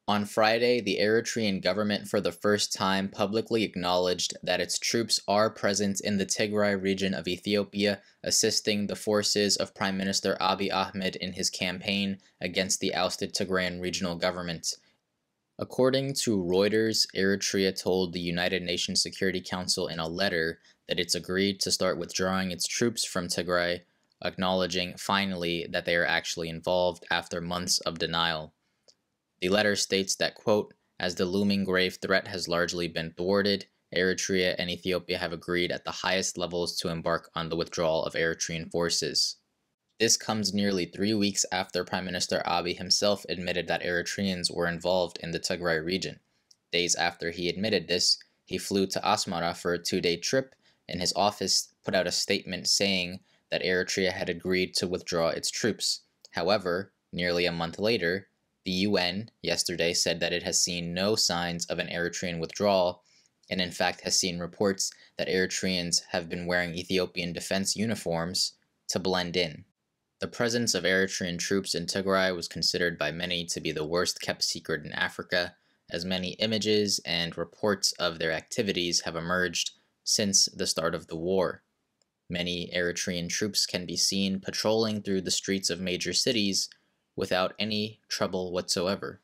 On Friday, the Eritrean government for the first time publicly acknowledged that its troops are present in the Tigray region of Ethiopia, assisting the forces of Prime Minister Abiy Ahmed in his campaign against the ousted Tigrayan regional government. According to Reuters, Eritrea told the United Nations Security Council in a letter that it's agreed to start withdrawing its troops from Tigray, acknowledging finally that they are actually involved after months of denial. The letter states that, quote, as the looming grave threat has largely been thwarted, Eritrea and Ethiopia have agreed at the highest levels to embark on the withdrawal of Eritrean forces. This comes nearly 3 weeks after Prime Minister Abiy himself admitted that Eritreans were involved in the Tigray region. Days after he admitted this, he flew to Asmara for a 2-day trip, and his office put out a statement saying that Eritrea had agreed to withdraw its troops. However, nearly a month later, the UN yesterday said that it has seen no signs of an Eritrean withdrawal, and in fact has seen reports that Eritreans have been wearing Ethiopian defense uniforms to blend in. The presence of Eritrean troops in Tigray was considered by many to be the worst kept secret in Africa, as many images and reports of their activities have emerged since the start of the war. Many Eritrean troops can be seen patrolling through the streets of major cities without any trouble whatsoever.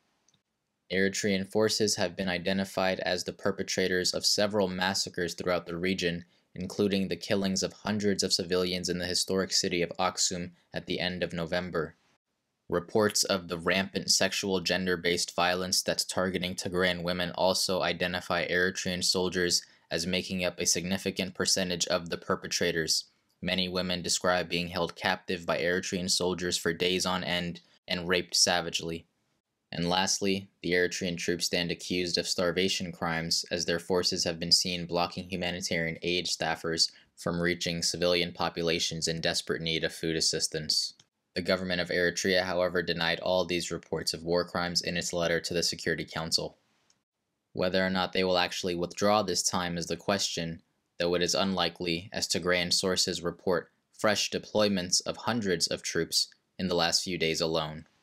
Eritrean forces have been identified as the perpetrators of several massacres throughout the region, including the killings of hundreds of civilians in the historic city of Aksum at the end of November. Reports of the rampant sexual gender-based violence that's targeting Tigrayan women also identify Eritrean soldiers as making up a significant percentage of the perpetrators. Many women describe being held captive by Eritrean soldiers for days on end and raped savagely. And lastly, the Eritrean troops stand accused of starvation crimes, as their forces have been seen blocking humanitarian aid staffers from reaching civilian populations in desperate need of food assistance. The government of Eritrea, however, denied all these reports of war crimes in its letter to the Security Council. Whether or not they will actually withdraw this time is the question, though it is unlikely, as Tigrayan sources report fresh deployments of hundreds of troops in the last few days alone.